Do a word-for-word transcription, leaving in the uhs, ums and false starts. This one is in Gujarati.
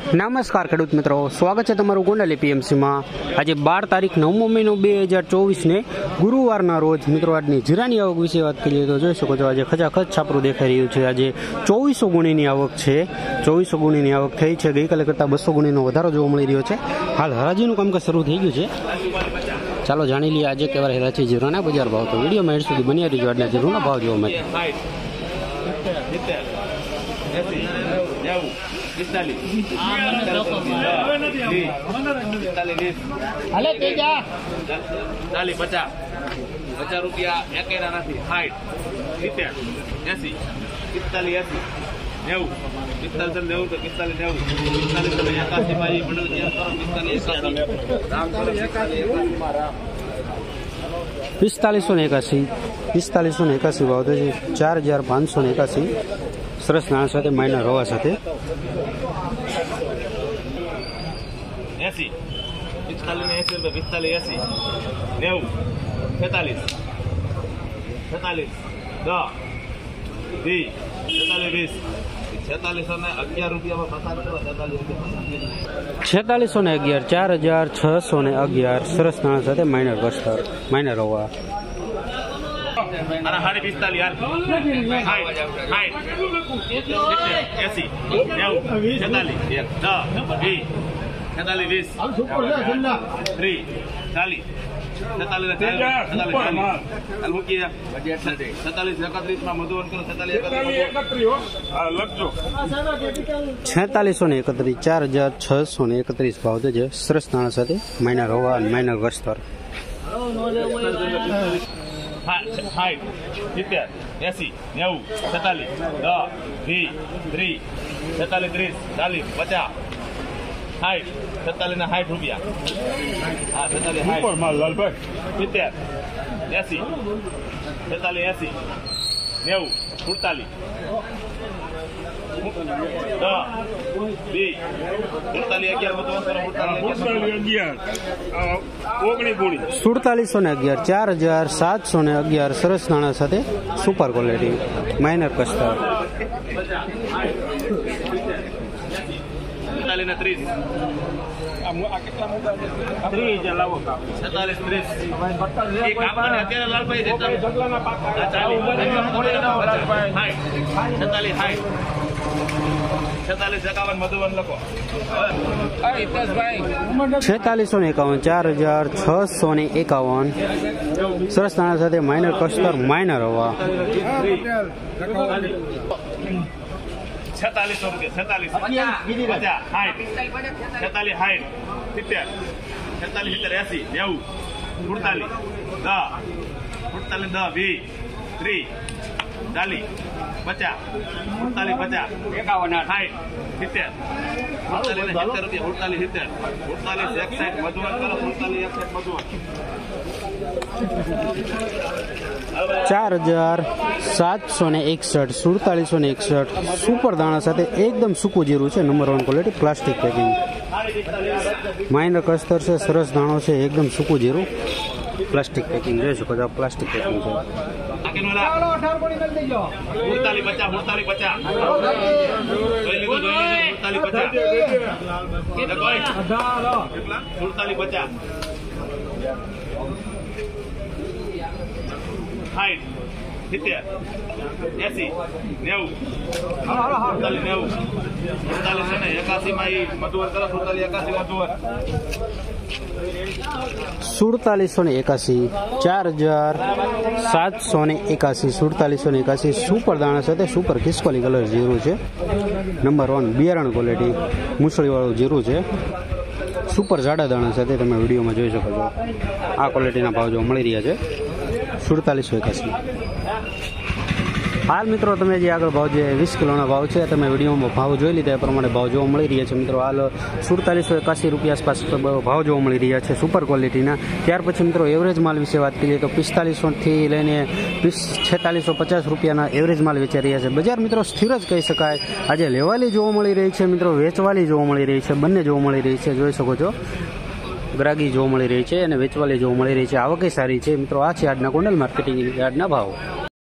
નમસ્કાર ખેડૂત મિત્રો, સ્વાગત છે તમારું ગોંડલ એપીએમસીમાં। આજે બાર તારીખ નવમો મહિનો બે હજાર ચોવીસને ગુરુવારના રોજ મિત્રો આજની જીરાની આવક વિશે વાત કરીએ તો જોઈ શકો છો આજે ખચાખચ છાપરું દેખાઈ રહ્યું છે। આજે ચોવીસો ગુણીની આવક છે, ચોવીસો ગુણીની આવક થઈ છે। ગઈકાલે કરતાં બસો ગુણીનો વધારો જોવા મળી રહ્યો છે। હાલ હરાજીનું કામકાજ શરૂ થઈ ગયું છે। ચાલો જાણી લઈએ આજે કેવા રહેલા છે જીરાના બજાર ભાવ। તો વિડીયોમાં એડ સુધી બન્યા રહીજો આજના જીરુના ભાવ જોવા માટે। પચાસ રૂપિયા એકેરા નથી સાઠ સિત્તેર એસી પિસ્તાલીસ એસી નેવું પિસ્તાલીસ નેવું તો પિસ્તાલીસ નેવું પિસ્તાલીસ એકાસી મારી પિસ્તાલીસો ને એકાસી પિસ્તાલીસો ને એકાસી ભાવ છે ચાર હજાર પાંચસો ને એકાસી સરસ નાણાં સાથે માઇનર રવા સાથે એસી પિસ્તાલીસ ને એસી રૂપિયા પિસ્તાલીસ એસી નેવું છેતાલીસ છેતાલીસ દસ વીસ છેતાલીસ વીસ છેતાલીસો ને અગિયાર રૂપિયામાં છેતાલીસો ને અગિયાર ચાર હજાર છસો ને અગિયાર સરસ નાણાં સાથે માઇનર વસ્તર માઇનર રવા સાડી પિસ્તાલીસ એસી નેવું છેતાલીસ દસ વીસ છેતાલીસ વીસ ત્રીસ ચાલીસ છેતાલીસ એકત્રીસ માં મધુવન કરો છેતાલીસો ને એકત્રીસ ચાર હજાર છસો ને એકત્રીસ ભાવ છે સરસ નાણાં સાથે માઇનર રવા અને માઇનર વસ્તર સાઠ સિત્તેર એસી નેવું છેતાલીસ દસ વીસ ત્રીસ છેતાલીસ ત્રીસ ચાલીસ પચાસ સાઠ છેતાલીસ ના સાઠ રૂપિયા હા છેતાલીસ સિત્તેર એસી છેતાલીસ એસી નેવું સુડતાલીસ સુડતાલીસો ને અગિયાર ચાર હજાર સાતસો ને અગિયાર સરસ નાણાં સાથે સુપર ક્વોલિટી માઇનર કસ્ટર ત્રીસ છેતાલીસ ત્રીસ અત્યારે લાલભાઈ છેતાલીસ સાઠ છેતાલીસ એકાવન મધુવન લખો છેતાલીસો ને એકાવન ચાર હજાર છસો ને એકાવન સરસ નાણાં સાથે માઇનર કસ્ટર માઇનર હવા છેતાલીસો રૂપિયા છેતાલીસ પચાસ સાઠ છેતાલીસ સાઠ સિત્તેર છેતાલીસ સિત્તેર એસી નેવું સુડતાલીસ દસ સુડતાલીસ દસ વીસ ત્રીસ ચાલીસ પચાસ સુડતાલીસ પચાસ એકાવન સાઠ સિત્તેર સુડતાલીસ સિત્તેર રૂપિયા સુડતાલીસ સિત્તેર સુડતાલીસ એક સાઠ મધુવન કરો સુડતાલીસ એક સાઠ મધુવન ચાર હજાર સાતસો ને એકસઠ સુડતાલીસો ને એકસઠ સુપર દાણા સાથે એકદમ સૂકું જીરું છે number one quality plastic packing minor કસ્તર છે સરસ દાણો છે એકદમ સૂકું જીરું પ્લાસ્ટિક પેકિંગ જોઈ શકો છો પ્લાસ્ટિક પેકિંગ છે સાઠ સિત્તેર એસી નેવું સુડતાલીસ નેવું સુડતાલીસ ને એકાસી માં મધુવર કરો સુડતાલીસ એકાસી મધુવર સુડતાલીસો ને એકાસી ચાર હજાર સાતસો ને એકાસી સુડતાલીસો ને એકાસી સુપર દાણા સાથે સુપર ખિસકોલી કલર જીરું છે નંબર વન બિયારણ ક્વોલિટી મૂસળીવાળું જીરું છે સુપર જાડા દાણા સાથે તમે વિડીયોમાં જોઈ શકો છો આ ક્વોલિટીના ભાવ જોવા મળી રહ્યા છે સુડતાલીસો એકાસી હાલ મિત્રો તમે જે આગળ ભાવ જે વીસ કિલોના ભાવ છે તમે વિડીયોમાં ભાવ જોઈ લીધા એ પ્રમાણે ભાવ જોવા મળી રહ્યા છે મિત્રો હાલ સુડતાલીસો એકાસી રૂપિયા આસપાસ ભાવ જોવા મળી રહ્યા છે સુપર ક્વોલિટીના ત્યાર પછી મિત્રો એવરેજ માલ વિશે વાત કરીએ તો પિસ્તાલીસોથી લઈને છેતાલીસો પચાસ રૂપિયાના એવરેજ માલ વેચાઈ રહ્યા છે બજાર મિત્રો સ્થિર જ કહી શકાય આજે લેવાલી જોવા મળી રહી છે મિત્રો વેચવાલી જોવા મળી રહી છે બંને જોવા મળી રહી છે જોઈ શકો છો ગ્રાહકી જોવા મળી રહી છે અને વેચવાલી જોવા મળી રહી છે આવકે સારી છે મિત્રો આ છે આજના ગોંડલ માર્કેટિંગ યાર્ડના ભાવ।